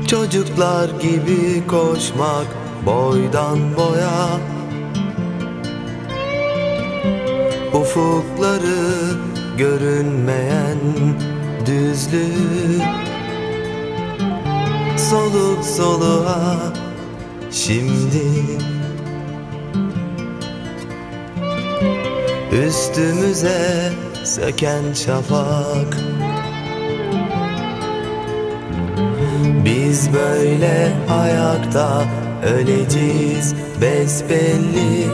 Çocuklar gibi koşmak boydan boya, ufukları görünmeyen düzlük, soluk soluğa şimdi üstümüze söken şafak. Biz böyle ayakta öleceğiz besbelli,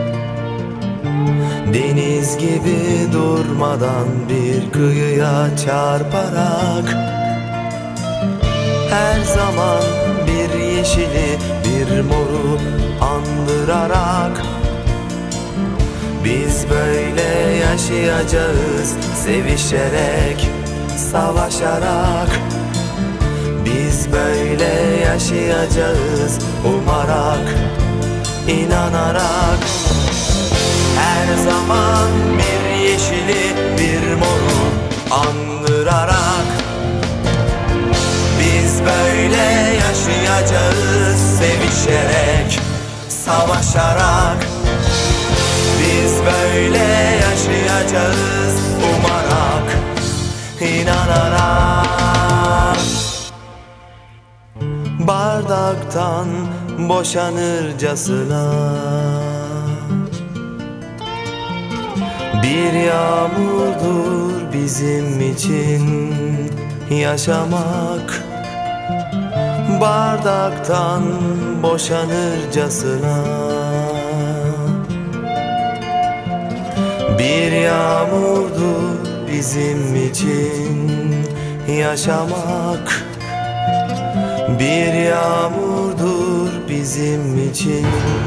deniz gibi durmadan bir kıyıya çarparak. Her zaman bir yeşili bir moru andırarak. Biz böyle yaşayacağız, sevişerek, savaşarak. Biz böyle yaşayacağız, umarak, inanarak. Her zaman bir yeşili bir moru andırarak. Biz böyle yaşayacağız, sevişerek, savaşarak. Biz böyle yaşayacağız, umarak, inanarak. Bardaktan boşanırcasına bir yağmurdur bizim için yaşamak. Bardaktan boşanırcasına bir yağmurdur bizim için yaşamak. Bir yağmurdur bizim için.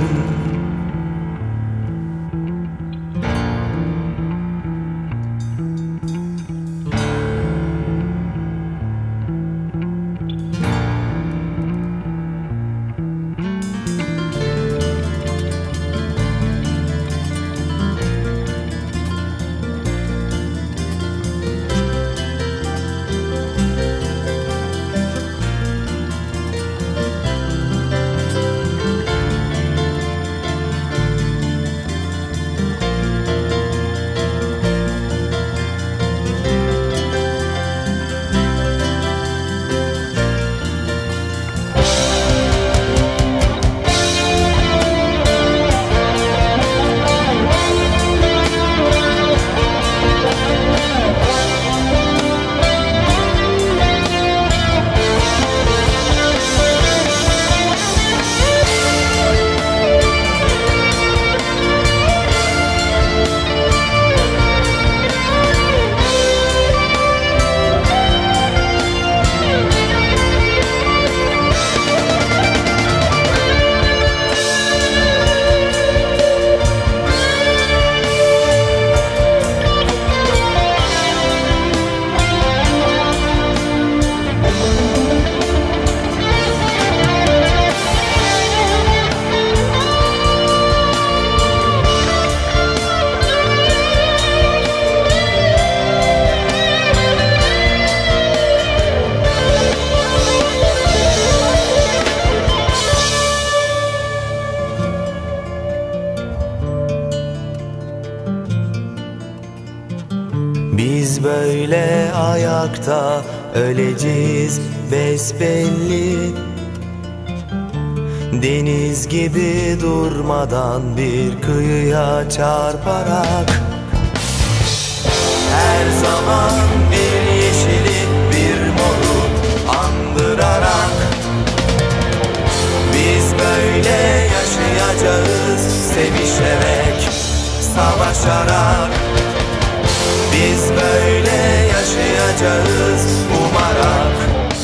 Biz böyle ayakta öleceğiz besbelli, deniz gibi durmadan bir kıyıya çarparak. Her zaman bir yeşili bir moru andırarak. Biz böyle yaşayacağız, sevişerek, savaşarak. Biz böyle yaşayacağız, umarak,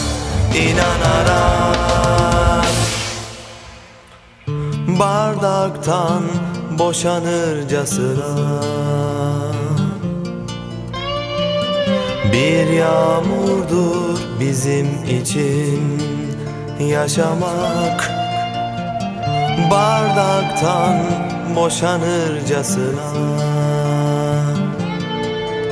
inanarak. Bardaktan boşanırcasına bir yağmurdur bizim için yaşamak. Bardaktan boşanırcasına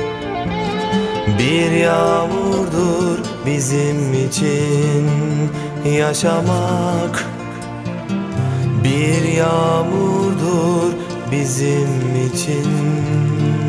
bir yağmurdur bizim için yaşamak bir yağmurdur bizim için.